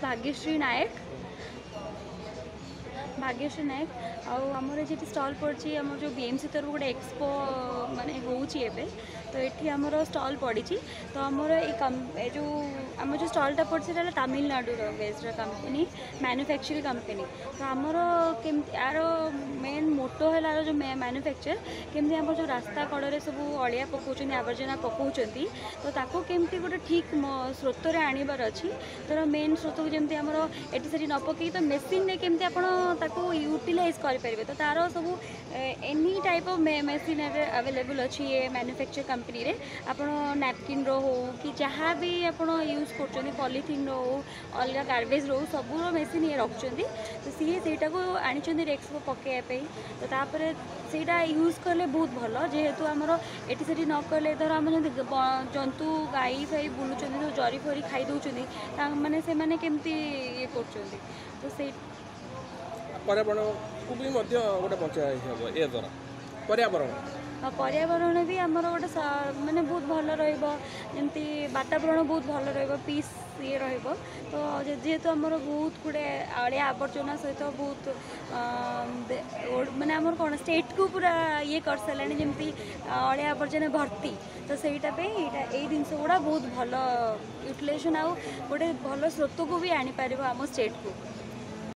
भाग्यश्री नायक आमर जी स्टल पड़ी आम जो बीएमसी तरफ गोटे एक्सपो माने होची एबे तो ये आमर स्टल पड़ी तो आमर ये जो आम जो स्टलटा पड़ी से Tamil Nadu based company manufacturing company तो आमर केमती यार मेन मोटो है जो मैन्युफैक्चर केमती आम जो रास्ता कड़े सब अलिया पकाउछन आवर्जना पकाउछन तो ताको केमती गोटे ठीक स्रोत रे आनिबार अछि तर मेन स्रोत को जेमती आमर एटी सेठी न पकई तो मेसीन रे केमती आपण ताको यूटिलाइज कर पारे तो तार सब any type of machine available अच्छी ये मैन्युफैक्चर कंपनी रे आपण नैपकिन रो हो कि जहाँ भी आपण यूज कर पॉलीथिन रो हो अलग गार्बेज रो सब मेसीन ये रखुच्च तो सी सेटा को आनी एक्सपो पकड़ापी तो तापर सेटा यूज कले बहुत भल जेहेतु आमर एटी सेठी न कले धर आम जंतु गाई फाई बुलूँ जो जरी फरी खाई दौरान मैंने से मैंने केमती ये कर तो से पर्यावरण को भी गोटे बचाई हम ए द्वारा पर्यावरण भी आमर गोटे माने बहुत भल रमती वातावरण बहुत भल पीस ये तो जेहेतु आमर बहुत गुड़े अलिया आवर्जना सहित बहुत माने आमर कौन स्टेट को पूरा ये कर सारे जमी अलिया आवर्जना भर्ती तो सहीटा यही जिनस गुड़ा बहुत भल यूटिलाइजेशन आउ गोटे भल स्रोत को भी आनी पार आम स्टेट को।